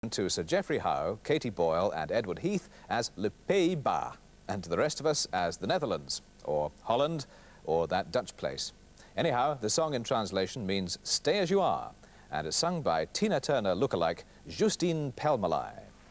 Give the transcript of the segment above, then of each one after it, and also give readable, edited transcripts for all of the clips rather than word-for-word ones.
To Sir Geoffrey Howe, Katie Boyle and Edward Heath as Le Pays-Bas, and to the rest of us as the Netherlands, or Holland, or that Dutch place. Anyhow, the song in translation means stay as you are, and is sung by Tina Turner lookalike Justine Pelmelay.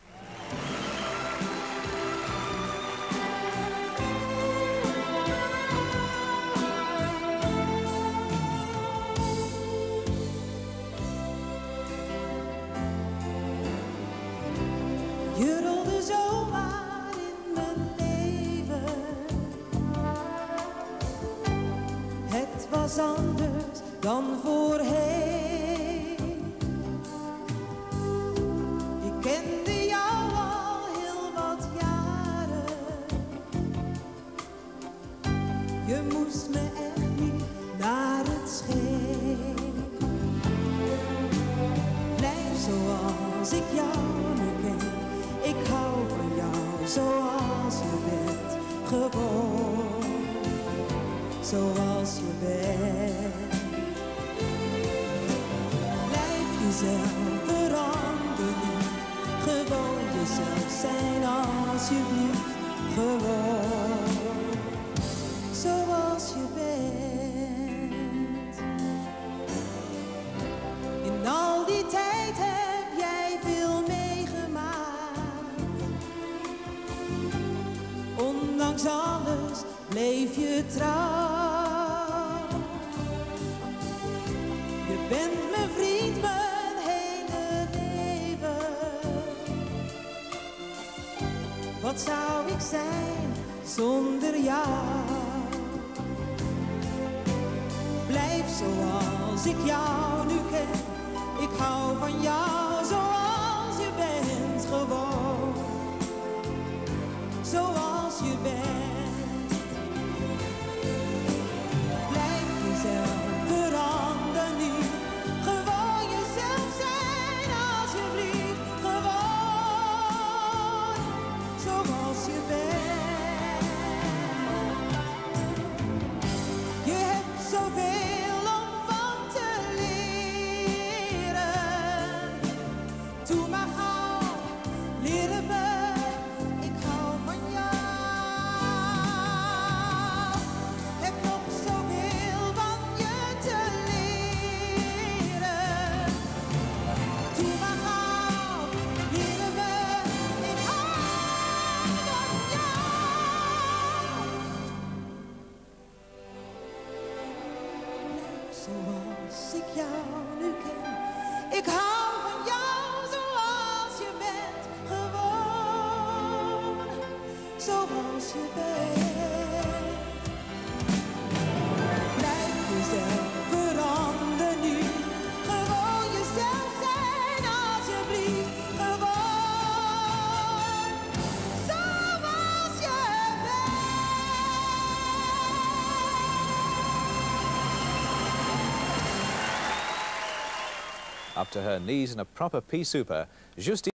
Je rolde zomaar in mijn leven. Het was anders dan voorheen. Ik kende jou al heel wat jaren. Je moest me echt niet naar het scheen. Blijf zoals ik jou nu ken. Ik hou van jou zoals je bent, gewoon zoals je bent. Blijf jezelf, verander niet, gewoon jezelf zijn alsjeblieft, gewoon zoals je bent. In al die tijd heb jij veel meegemaakt. Ondanks alles bleef je trouw. Je bent mijn vriend mijn hele leven. Wat zou ik zijn zonder jou? Blijf zoals ik jou nu ken. Ik hou van jou zoals je bent, gewoon zoals je bent. Blijf jezelf, verander niet, gewoon jezelf zijn alsjeblieft, gewoon zoals je bent. Je hebt zoveel om van te leren. Doe maar gauw, leer het me. Zoals ik jou nu ken, ik hou van jou zoals je bent, gewoon zoals je bent. Blijf jezelf, verander niet, gewoon jezelf zijn alsjeblieft, gewoon zoals je bent. Up to her knees in a proper pea souper, Justine